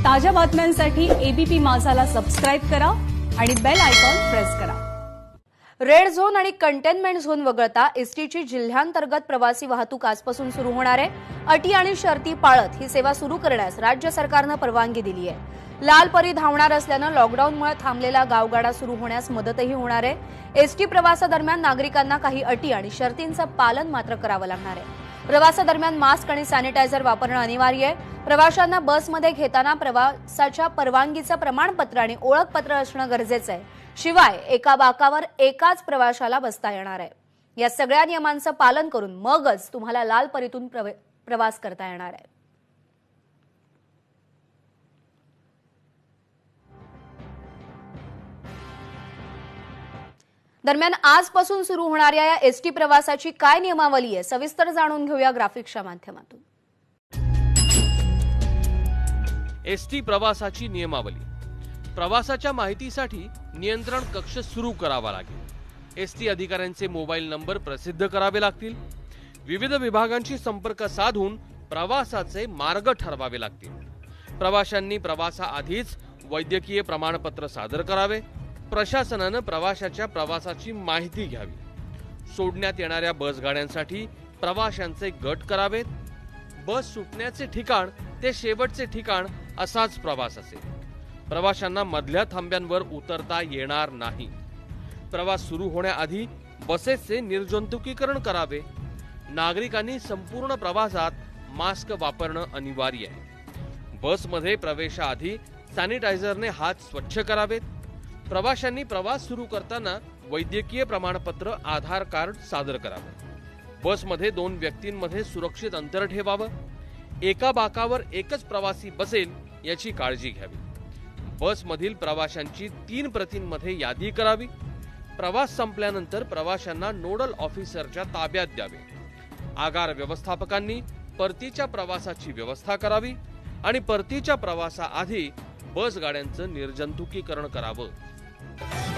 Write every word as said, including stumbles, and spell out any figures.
ताज्या बातम्यांसाठी ABP माझाला subscribe करा आणि बेल आयकॉन प्रेस करा। रेड झोन आणि कंटेनमेंट झोन वगळता एसटीची जिल्ह्यांतर्गत प्रवासी वाहतूक आजपासून सुरू होणार आहे। अटी आणि शर्ती पाळत ही सेवा सुरू करण्यास राज्य सरकारने परवानगी दिली आहे। लाल परी धावणार असल्याने लॉकडाऊनमुळे थांबलेला गावगाडा सुरू होण्यास मदतही होणार आहे। एसटी प्रवासादरम्यान नागरिकांना काही अटी आणि शर्तींचे पालन मात्र करावे लागणार आहे। प्रवासादरम्यान मास्क आणि सॅनिटायझर वापरणे अनिवार्य आहे। प्रवाशांना बसमध्ये घेताना प्रवासाच्या परवानगीचे प्रमाणपत्र आणि ओळखपत्र असणे गरजेचे आहे। शिवाय एका बाकावर एकाच प्रवाशाला बसता येणार आहे। या सगळ्या नियमांचे पालन करून मगच तुम्हाला लाल परीतून प्रवास करता येणार आहे। दरम्यान आजपासून सुरू होणाऱ्या या एसटी प्रवासाची काय नियमावली आहे सविस्तर जाणून घेऊया ग्राफिक्सच्या माध्यमातून। एसटी प्रवासाची नियमावली। प्रवासाच्या माहितीसाठी नियंत्रण कक्ष सुरू करावा लागेल। एसटी अधिकाऱ्यांचे मोबाईल नंबर प्रसिद्ध करावे लागतील। विविध विभागांशी संपर्क साधून प्रवासाचे मार्ग ठरवावे लागतील। प्रवाशांनी प्रवासाआधीच वैद्यकीय प्रमाणपत्र सादर करावे। प्रशासनाने प्रवाशाच्या प्रवासाची माहिती घ्यावी। सोडण्यात येणाऱ्या बसगाड्यांसाठी प्रवाशांचे गट करावेत। बस सुटण्याचे ठिकाण ते शेवटचे ठिकाण असाच प्रवास असेल। प्रवाशांना मधल्या थांब्यांवर उतरता येणार नाही। प्रवास सुरू होण्याआधी बसेसचे निर्जंतुकीकरण करावे। नागरिकांनी संपूर्ण प्रवासात मास्क वापरणे अनिवार्य आहे। बसमध्ये प्रवेशाआधी सॅनिटायझरने हात स्वच्छ करावेत। प्रवाशांनी प्रवास सुरू करताना वैद्यकीय प्रमाणपत्र आधार कार्ड सादर करावे। बसमध्ये दोन व्यक्तींमध्ये सुरक्षित अंतर ठेवावे। एका बाकावर एकच प्रवासी बसेल याची काळजी घ्यावी। बसमधील प्रवाशांची तीन प्रतींमध्ये यादी करावी। प्रवास संपल्यानंतर प्रवाशांना नोडल ऑफिसरच्या ताब्यात द्यावे। आगार व्यवस्थापकांनी परतीच्या प्रवासाची व्यवस्था करावी आणि परतीच्या प्रवासाआधी बस गाड्यांचं निर्जंतुकीकरण करावं।